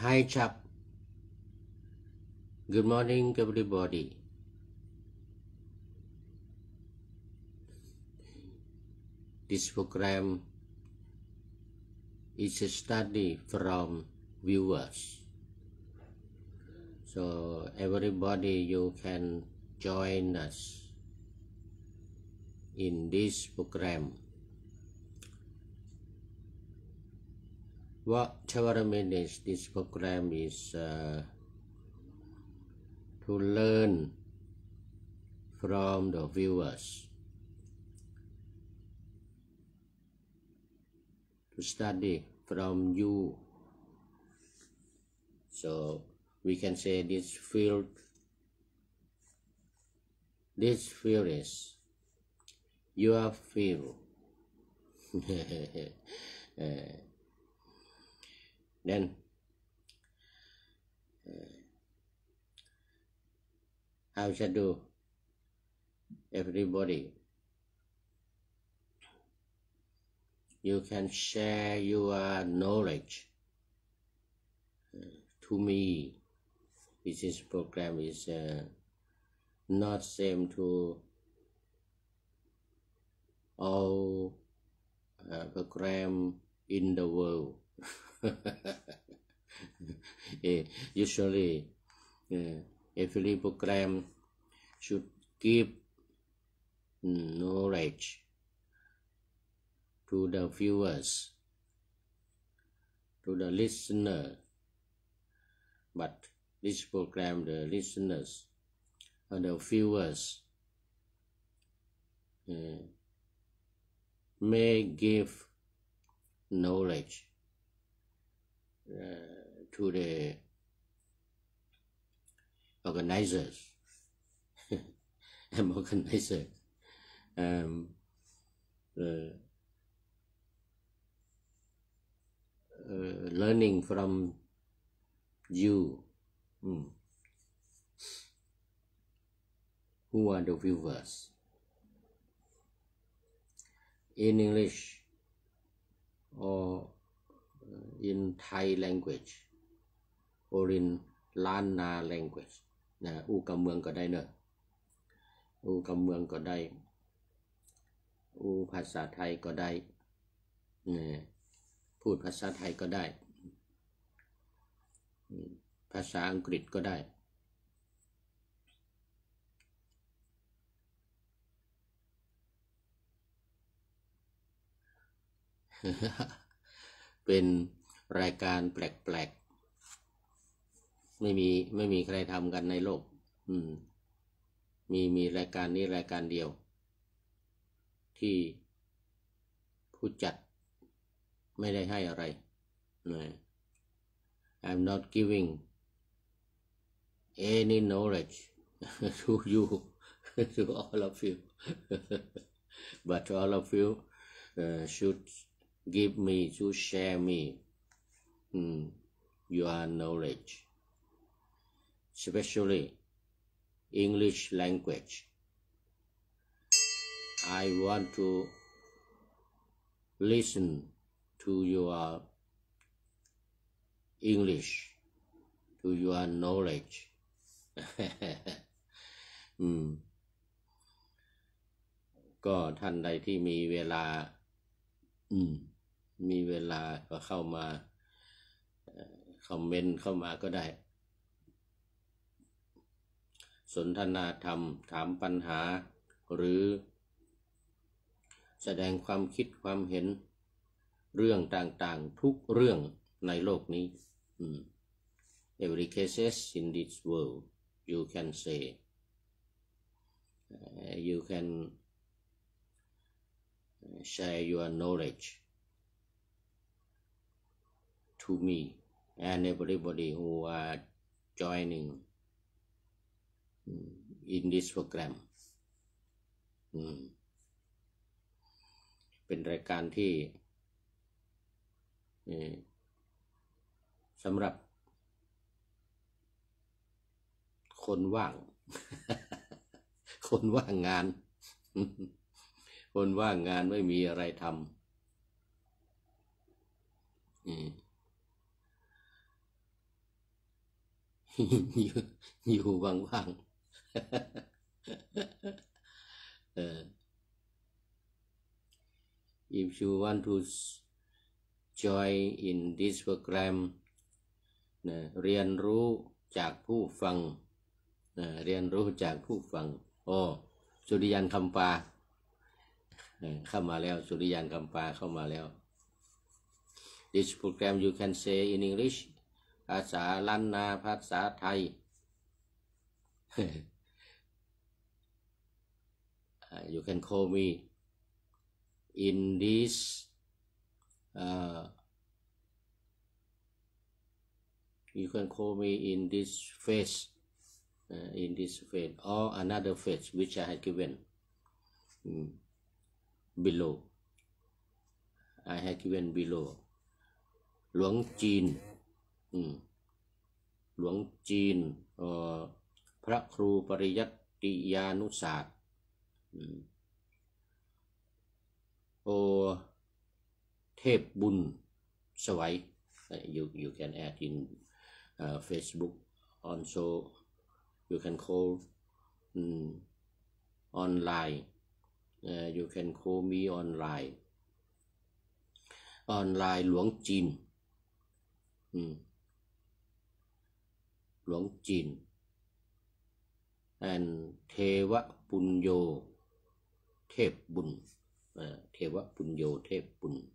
Hi chap, good morning everybody. This program is a study from viewers. So everybody you can join us in this program. Whatever minutes this program is to learn from the viewers, to study from you. So we can say this field is your field. Then how should do everybody? You can share your knowledge to me. This program is not same to all program in the world. Usually every program should give knowledge to the viewers, to the listener, but this program the listeners or the viewers may give knowledge to the organizers. I'm organizer. Learning from you. Who are the viewers? In English or in Thai language or in Lana language นะอู้กำเมืองก็ได้เนอะอู้กำเมืองก็ได้อู้ภาษาไทยก็ได้พูดภาษาไทยก็ได้ภาษาอังกฤษก็ได้ เป็นรายการแปลกๆไม่มีใครทำกันในโลกมีรายการนี้รายการเดียวที่ผู้จัดไม่ได้ให้อะไร I'm not giving any knowledge to you to all of you but all of you should give me to share me your knowledge, especially English language. I want to listen to your English, to your knowledge. ก็ท่านใดที่มีเวลาก็เข้ามาคอมเมนต์เข้ามาก็ได้สนทนาธรรมถามปัญหาหรือแสดงความคิดความเห็นเรื่องต่างๆทุกเรื่องในโลกนี้every cases in this world you can say you can share your knowledge to me and everybody who are joining in this program เป็นรายการที่สำหรับคนว่าง คนว่างงาน คนว่างงานไม่มีอะไรทำอยู่ว่างๆif you want to join in this program เรียนรู้จากผู้ฟังเรียนรู้จากผู้ฟังสุริยันคำปาเข้ามาแล้วสุริยันคำปาเข้ามาแล้ว This program you can say in English ภาษาล้านนาภาษาไทย you can call me in this you can call me in this phase or another phase which I had given below I had given below หลวงจีนหลวงจีนพระครูปริยัติยานุศาสตร์เทพบุญสวัย you can add in Facebook also you can call online you can call me online หลวงจีนหลวงจีน and เทวปุญโญเทพบุญเทวปุญโญเทพบุญ